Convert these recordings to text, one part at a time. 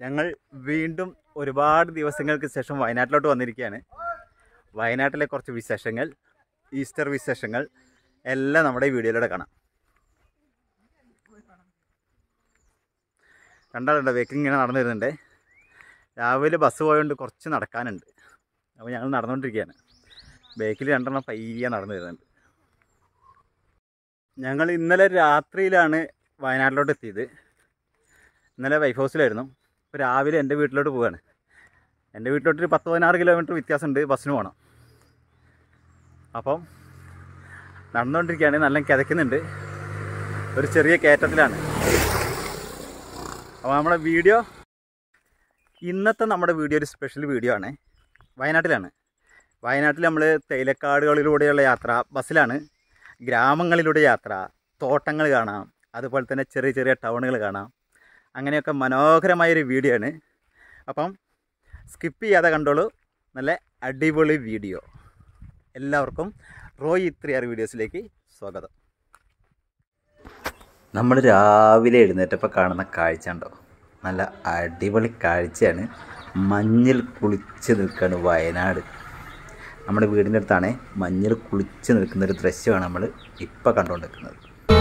ഞങ്ങൾ വീണ്ടും ഒരുപാട് ദിവസങ്ങൾക്ക് ശേഷം വയനാട്ടിലോട്ട് വന്നിരിക്കുകയാണ്. വയനാട്ടിലെ കുറച്ച് വിശേഷങ്ങൾ, ഈസ്റ്റർ വിശേഷങ്ങൾ എല്ലാം നമ്മുടെ ഈ വീഡിയോയിലൂടെ കാണാം. കണ്ടാലുണ്ടോ വേക്കിംഗ് ഇങ്ങനെ നടന്നു വരുന്നുണ്ട്. രാവിലെ ബസ് പോയതുകൊണ്ട് കുറച്ച് നടക്കാനുണ്ട്. അപ്പോൾ ഞങ്ങൾ നടന്നുകൊണ്ടിരിക്കുകയാണ്. ബേക്കിൽ രണ്ടെണ്ണം പയ്യെ നടന്നു വരുന്നുണ്ട്. ഞങ്ങൾ ഇന്നലെ രാത്രിയിലാണ് വയനാട്ടിലോട്ട് എത്തിയത്. ഇന്നലെ വൈഫ് ഹൗസിലായിരുന്നു. ഇപ്പോൾ രാവിലെ എൻ്റെ വീട്ടിലോട്ട് പോവുകയാണ്. എൻ്റെ വീട്ടിലോട്ടൊരു 10-16 കിലോമീറ്റർ വ്യത്യാസമുണ്ട്, ബസ്സിന് പോകണം. അപ്പം നടന്നുകൊണ്ടിരിക്കുകയാണ്. നല്ല കിതയ്ക്കുന്നുണ്ട്. ഒരു ചെറിയ കയറ്റത്തിലാണ്. അപ്പോൾ നമ്മുടെ വീഡിയോ, ഇന്നത്തെ നമ്മുടെ വീഡിയോ ഒരു സ്പെഷ്യൽ വീഡിയോ ആണ്. വയനാട്ടിലാണ്. വയനാട്ടിൽ നമ്മൾ തേയിലക്കാടുകളിലൂടെയുള്ള യാത്ര, ബസ്സിലാണ്. ഗ്രാമങ്ങളിലൂടെ യാത്ര, തോട്ടങ്ങൾ കാണാം, അതുപോലെ തന്നെ ചെറിയ ചെറിയ ടൗണുകൾ കാണാം. അങ്ങനെയൊക്കെ മനോഹരമായൊരു വീഡിയോ ആണ്. അപ്പം സ്കിപ്പ് ചെയ്യാതെ കണ്ടോളൂ. നല്ല അടിപൊളി വീഡിയോ. എല്ലാവർക്കും റോയ് 3R വീഡിയോസിലേക്ക് സ്വാഗതം. നമ്മൾ രാവിലെ എഴുന്നേറ്റപ്പോൾ കാണുന്ന കാഴ്ച ഉണ്ടോ? നല്ല അടിപൊളി കാഴ്ചയാണ്. മഞ്ഞിൽ കുളിച്ച് നിൽക്കുകയാണ് വയനാട്. നമ്മുടെ വീടിൻ്റെ അടുത്താണ് മഞ്ഞിൽ കുളിച്ച് നിൽക്കുന്നൊരു ദൃശ്യമാണ് നമ്മൾ ഇപ്പോൾ കണ്ടുകൊണ്ടിരിക്കുന്നത്.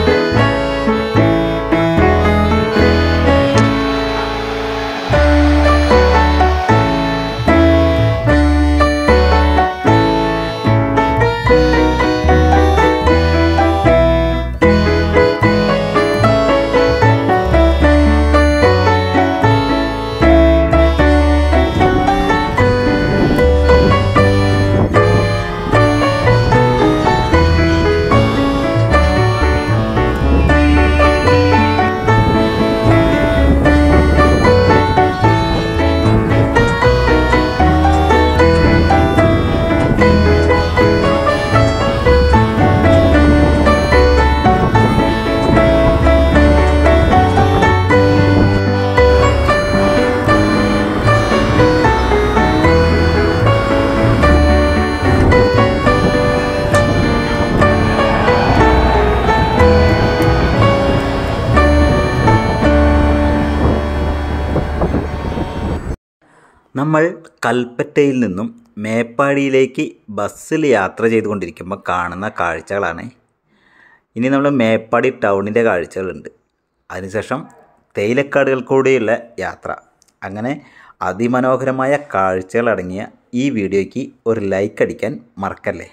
നമ്മൾ കൽപ്പറ്റയിൽ നിന്നും മേപ്പാടിയിലേക്ക് ബസ്സിൽ യാത്ര ചെയ്തുകൊണ്ടിരിക്കുമ്പോൾ കാണുന്ന കാഴ്ചകളാണ്. ഇനി നമ്മൾ മേപ്പാടി ടൗണിൻ്റെ കാഴ്ചകളുണ്ട്. അതിനുശേഷം തേയിലക്കാടുകൾ കൂടിയുള്ള യാത്ര. അങ്ങനെ അതിമനോഹരമായ കാഴ്ചകളടങ്ങിയ ഈ വീഡിയോയ്ക്ക് ഒരു ലൈക്ക് അടിക്കാൻ മറക്കല്ലേ.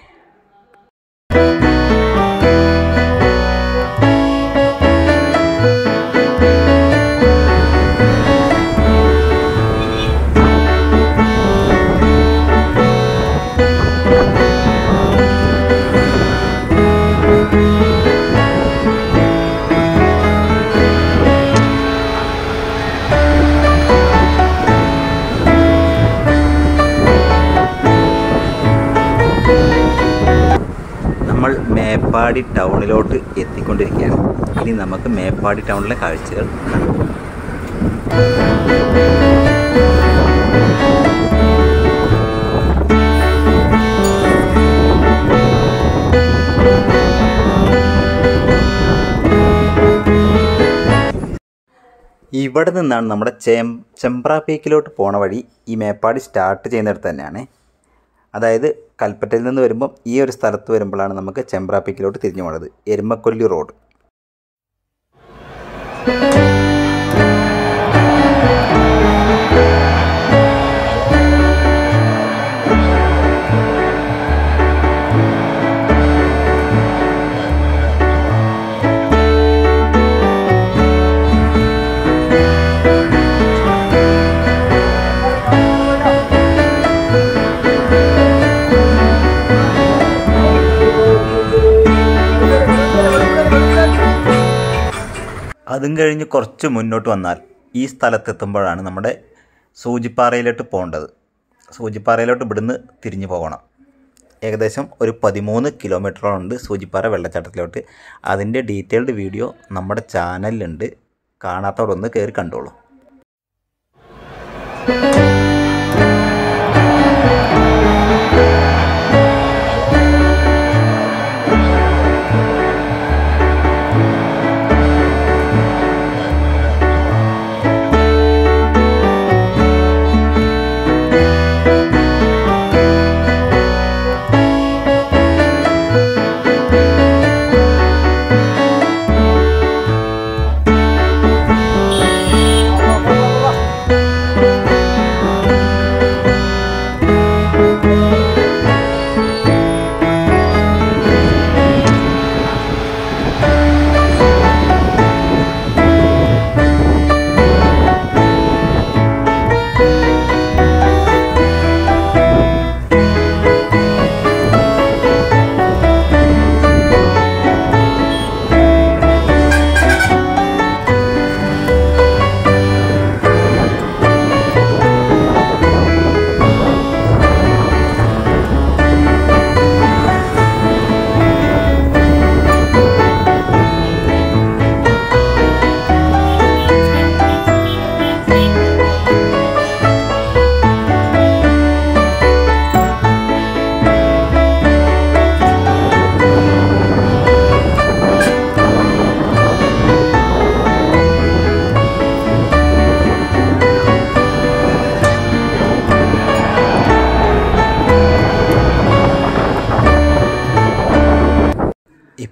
നമ്മൾ മേപ്പാടി ടൗണിലോട്ട് എത്തിക്കൊണ്ടിരിക്കുകയാണ്. ഇനി നമുക്ക് മേപ്പാടി ടൗണിലെ കാഴ്ചകൾ കാണാം. ഇവിടെ നിന്നാണ് നമ്മുടെ ചെമ്പ്ര പീക്കിലോട്ട് പോണ വഴി. ഈ മേപ്പാടി സ്റ്റാർട്ട് ചെയ്യുന്നിടത്ത് തന്നെയാണ്. അതായത് കൽപ്പറ്റയിൽ നിന്ന് വരുമ്പം ഈ ഒരു സ്ഥലത്ത് വരുമ്പോഴാണ് നമുക്ക് ചെമ്പ്ര പീക്കിലോട്ട് തിരിഞ്ഞു പോണത്. എരുമക്കൊല്ലി റോഡ്. അതും കഴിഞ്ഞ് കുറച്ച് മുന്നോട്ട് വന്നാൽ ഈ സ്ഥലത്തെത്തുമ്പോഴാണ് നമ്മുടെ സൂചിപ്പാറയിലോട്ട് പോകേണ്ടത്. സൂചിപ്പാറയിലോട്ട് ഇവിടുന്ന് തിരിഞ്ഞു പോകണം. ഏകദേശം ഒരു 13 കിലോമീറ്ററുണ്ട് സൂചിപ്പാറ വെള്ളച്ചാട്ടത്തിലോട്ട്. അതിൻ്റെ ഡീറ്റെയിൽഡ് വീഡിയോ നമ്മുടെ ചാനലിലുണ്ട്. കാണാത്തവരൊന്ന് കയറി കണ്ടോളൂ.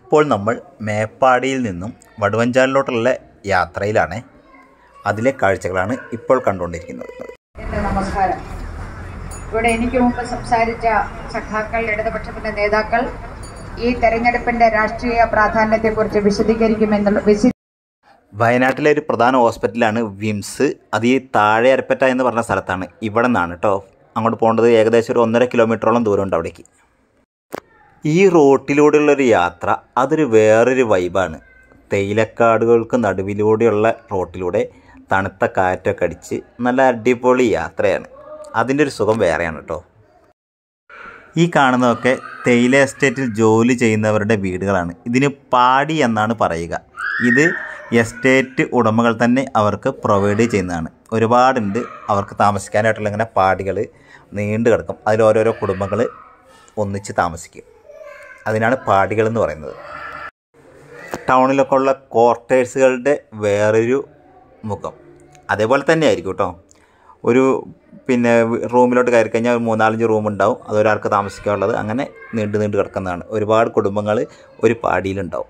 ഇപ്പോൾ നമ്മൾ മേപ്പാടിയിൽ നിന്നും വടുവഞ്ചാലിലോട്ടുള്ള യാത്രയിലാണ്. അതിലെ കാഴ്ചകളാണ് ഇപ്പോൾ കണ്ടുകൊണ്ടിരിക്കുന്നത്. നമസ്കാരം. ഇവിടെ എനിക്ക് മുമ്പ് സംസാരിച്ച സഖാക്കൾ, ഇടതുപക്ഷത്തിന്റെ നേതാക്കൾ ഈ തെരഞ്ഞെടുപ്പിന്റെ രാഷ്ട്രീയ പ്രാധാന്യത്തെക്കുറിച്ച് വിശദീകരിക്കുമെന്നുള്ള വയനാട്ടിലെ ഒരു പ്രധാന ഹോസ്പിറ്റലാണ് വിംസ്. അത് ഈ താഴെ അരപ്പറ്റ എന്ന് പറഞ്ഞ സ്ഥലത്താണ്. ഇവിടെ നിന്നാണ് കേട്ടോ അങ്ങോട്ട് പോകേണ്ടത്. ഏകദേശം ഒരു 1.5 കിലോമീറ്ററോളം ദൂരമുണ്ട് അവിടേക്ക്. ഈ റോട്ടിലൂടെയുള്ളൊരു യാത്ര അതൊരു വേറൊരു വൈബാണ്. തേയിലക്കാടുകൾക്ക് നടുവിലൂടെയുള്ള റോട്ടിലൂടെ തണുത്ത കാറ്റൊക്കെ അടിച്ച് നല്ല അടിപൊളി യാത്രയാണ്. അതിൻ്റെ ഒരു സുഖം വേറെയാണ് കേട്ടോ. ഈ കാണുന്നതൊക്കെ തേയില എസ്റ്റേറ്റിൽ ജോലി ചെയ്യുന്നവരുടെ വീടുകളാണ്. ഇതിന് പാടി എന്നാണ് പറയുക. ഇത് എസ്റ്റേറ്റ് ഉടമകൾ തന്നെ അവർക്ക് പ്രൊവൈഡ് ചെയ്യുന്നതാണ്. ഒരുപാടുണ്ട് അവർക്ക് താമസിക്കാനായിട്ടുള്ള ഇങ്ങനെ പാടികൾ നീണ്ടു കിടക്കും. അതിൽ ഓരോരോ കുടുംബങ്ങൾ ഒന്നിച്ച് താമസിക്കും. അതിനാണ് പാടികൾ എന്ന് പറയുന്നത്. ടൗണിലൊക്കെ ഉള്ള ക്വാർട്ടേഴ്സുകളുടെ വേറൊരു മുഖം അതേപോലെ തന്നെ ആയിരിക്കും കേട്ടോ. ഒരു റൂമിലോട്ട് കയറി കഴിഞ്ഞാൽ ഒരു 3-4 റൂം ഉണ്ടാവും. അതൊരാൾക്ക് താമസിക്കാനുള്ളത്. അങ്ങനെ നീണ്ടു കിടക്കുന്നതാണ്. ഒരുപാട് കുടുംബങ്ങൾ ഒരു പാടിയിലുണ്ടാവും.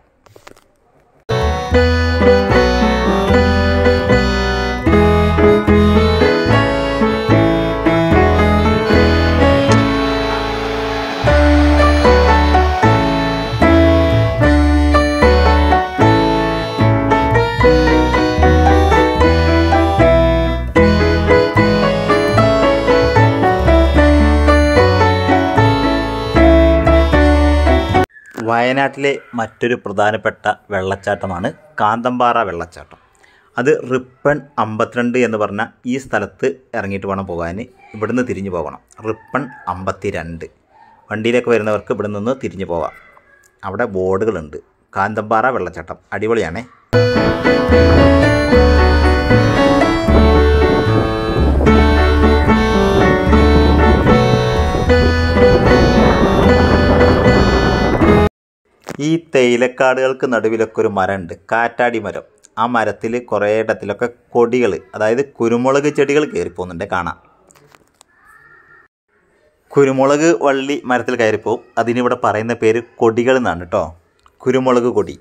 വയനാട്ടിലെ മറ്റൊരു പ്രധാനപ്പെട്ട വെള്ളച്ചാട്ടമാണ് കാന്തമ്പാറ വെള്ളച്ചാട്ടം. അത് റിപ്പൺ 52 എന്ന് പറഞ്ഞ ഈ സ്ഥലത്ത് ഇറങ്ങിയിട്ട് വേണം പോകാൻ. ഇവിടുന്ന് തിരിഞ്ഞു പോകണം. റിപ്പൺ 52 വണ്ടിയിലേക്ക് വരുന്നവർക്ക് ഇവിടെ നിന്ന് തിരിഞ്ഞു പോകാം. അവിടെ ബോർഡുകളുണ്ട്. കാന്തമ്പാറ വെള്ളച്ചാട്ടം അടിപൊളിയാണേ. ഈ തേയിലക്കാടുകൾക്ക് നടുവിലൊക്കെ ഒരു മരമുണ്ട്, കാറ്റാടി മരം. ആ മരത്തിൽ കുറേ ഇടത്തിലൊക്കെ കൊടികൾ, അതായത് കുരുമുളക് ചെടികൾ കയറിപ്പോകുന്നുണ്ട്. കാണാം. കുരുമുളക് വള്ളി മരത്തിൽ കയറിപ്പോവും. അതിനിവിടെ പറയുന്ന പേര് കൊടികൾ എന്നാണ് കേട്ടോ. കുരുമുളക് കൊടി.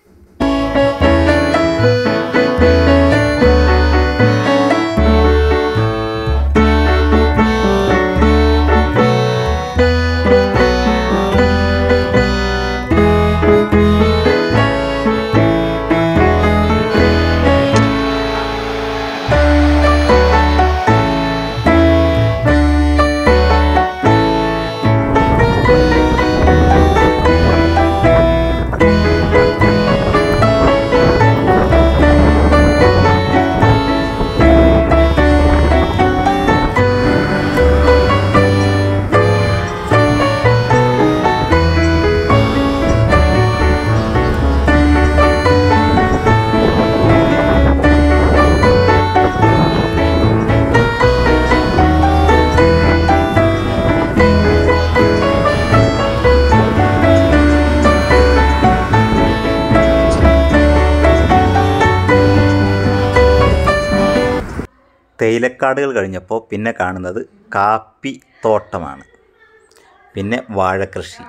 തേയിലക്കാടുകൾ കഴിഞ്ഞപ്പോൾ പിന്നെ കാണുന്നത് കാപ്പി തോട്ടമാണ്. പിന്നെ വാഴക്കൃഷി.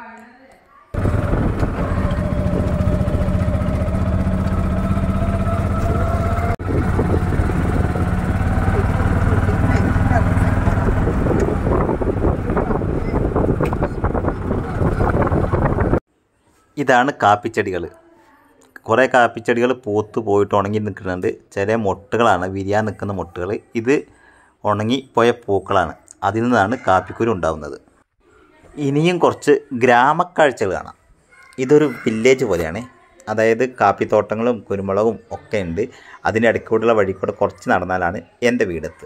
ഇതാണ് കാപ്പിച്ചെടികൾ. കുറേ കാപ്പിച്ചെടികൾ പൂത്ത് പോയിട്ട് ഉണങ്ങി നിൽക്കുന്നുണ്ട്. ചില മൊട്ടുകളാണ്, വിരിയാൻ നിൽക്കുന്ന മൊട്ടുകൾ. ഇത് ഉണങ്ങി പോയ പൂക്കളാണ്. അതിൽ നിന്നാണ് കാപ്പിക്കുരു ഉണ്ടാകുന്നത്. ഇനിയും കുറച്ച് ഗ്രാമക്കാഴ്ചകൾ കാണാം. ഇതൊരു വില്ലേജ് പോലെയാണ്. അതായത് കാപ്പിത്തോട്ടങ്ങളും കുരുമുളകും ഒക്കെ ഉണ്ട്. അതിൻ്റെ ഇടയ്ക്കൂടെയുള്ള വഴി കൂടെ കുറച്ച് നടന്നാലാണ് എൻ്റെ വീടെത്തുക.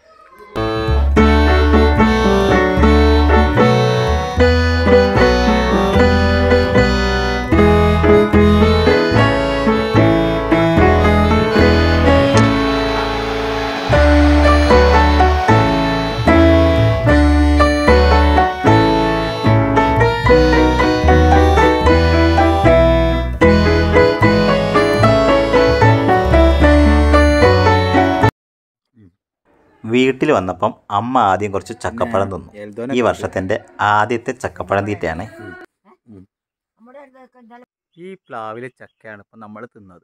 വീട്ടിൽ വന്നപ്പം അമ്മ ആദ്യം കുറച്ച് ചക്കപ്പഴം തിന്നു. ഈ വർഷത്തെ ആദ്യത്തെ ചക്കപ്പഴം തീറ്റയാണ്. ഈ പ്ലാവിലെ ചക്കയാണ് ഇപ്പം നമ്മൾ തിന്നത്.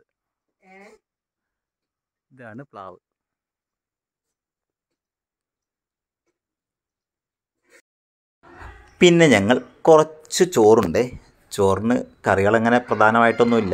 ഇതാണ് പ്ലാവ്. പിന്നെ ഞങ്ങൾ കുറച്ച് ചോറുണ്ട്. ചോറിന് കറികളങ്ങനെ പ്രധാനമായിട്ടൊന്നുമില്ല.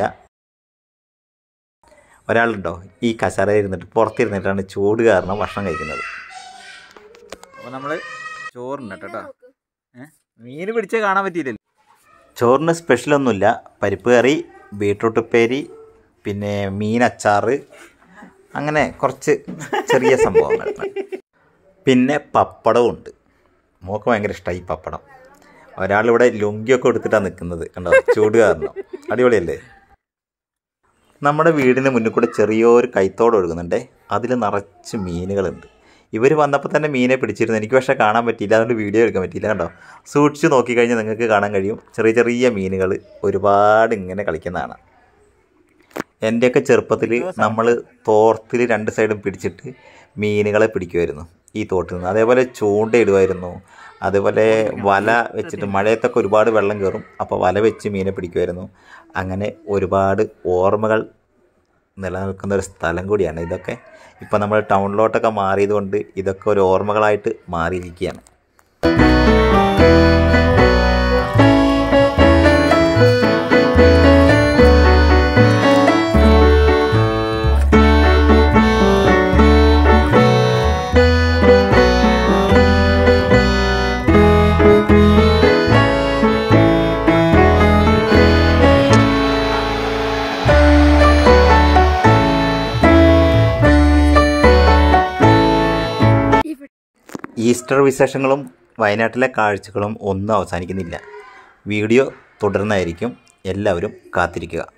ഒരാളുണ്ടോ ഈ കസേരയിൽ ഇരുന്നിട്ട് പുറത്തിരുന്നിട്ടാണ് ചൂട് കാരണം ഭക്ഷണം കഴിക്കുന്നത്. അപ്പോൾ നമ്മൾ ചോറുണ്ട് കേട്ടോ. മീൻ പിടിച്ചാൽ കാണാൻ പറ്റിയില്ലല്ലോ. ചോറിന് സ്പെഷ്യലൊന്നുമില്ല. പരിപ്പ് കറി, ബീട്രൂട്ട് ഉപ്പേരി, പിന്നെ മീൻ അച്ചാർ, അങ്ങനെ കുറച്ച് ചെറിയ സംഭവങ്ങൾ. പിന്നെ പപ്പടവും ഉണ്ട്. മോൾക്ക് ഭയങ്കര ഇഷ്ടമായി ഈ പപ്പടം. ഒരാളിവിടെ ലുങ്കിയൊക്കെ എടുത്തിട്ടാണ് നിൽക്കുന്നത് കണ്ടോ, ചൂട് കാരണം. അടിപൊളിയല്ലേ. നമ്മുടെ വീടിന് മുന്നിൽ കൂടെ ചെറിയൊരു കൈത്തോട് ഒഴുകുന്നുണ്ട്. അതിൽ നിറച്ച് മീനുകളുണ്ട്. ഇവർ വന്നപ്പോൾ തന്നെ മീനെ പിടിച്ചിരുന്നു. എനിക്ക് പക്ഷേ കാണാൻ പറ്റിയില്ല, അതുകൊണ്ട് വീഡിയോ എടുക്കാൻ പറ്റിയില്ല. കണ്ടോ, സൂക്ഷിച്ച് നോക്കിക്കഴിഞ്ഞാൽ നിങ്ങൾക്ക് കാണാൻ കഴിയും. ചെറിയ ചെറിയ മീനുകൾ ഒരുപാട് ഇങ്ങനെ കളിക്കുന്നതാണ്. എൻ്റെയൊക്കെ ചെറുപ്പത്തിൽ നമ്മൾ തോർത്തിൽ 2 സൈഡും പിടിച്ചിട്ട് മീനുകളെ പിടിക്കുമായിരുന്നു ഈ തോട്ടിൽ നിന്ന്. അതേപോലെ ചൂണ്ടയിടുമായിരുന്നു. അതേപോലെ വല വെച്ചിട്ട് മഴയത്തൊക്കെ ഒരുപാട് വെള്ളം കയറും, അപ്പോൾ വല വെച്ച് മീനെ പിടിക്കുമായിരുന്നു. അങ്ങനെ ഒരുപാട് ഓർമ്മകൾ നിലനിൽക്കുന്ന ഒരു സ്ഥലം കൂടിയാണ് ഇതൊക്കെ. ഇപ്പം നമ്മൾ ടൗണിലോട്ടൊക്കെ മാറിയതുകൊണ്ട് ഇതൊക്കെ ഒരു ഓർമ്മകളായിട്ട് മാറിയിരിക്കുകയാണ്. ഈസ്റ്റർ വിശേഷങ്ങളും വയനാട്ടിലെ കാഴ്ചകളും ഒന്നും അവസാനിക്കുന്നില്ല. വീഡിയോ തുടർന്നായിരിക്കും. എല്ലാവരും കാത്തിരിക്കുക.